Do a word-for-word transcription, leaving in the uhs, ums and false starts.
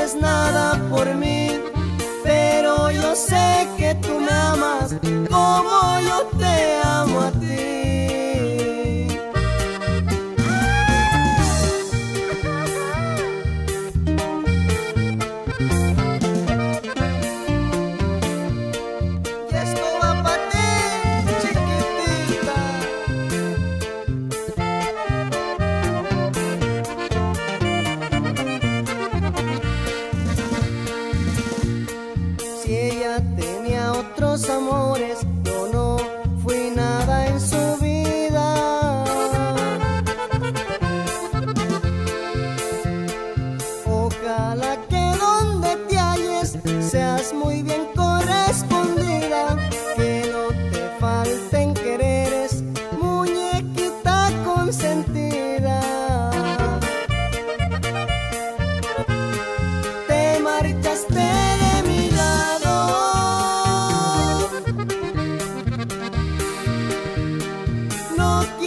sientas nada por mí, pero yo sé que tú me amas como yo te amo a ti. Y esto va pa' ti, chiquitita. Si ella tenía otros amores, yo no fui nada en su vida. Ojalá que donde te halles seas muy bien correspondida, que no te falten quereres, muñequita consentida. Te marchaste de mi lado, no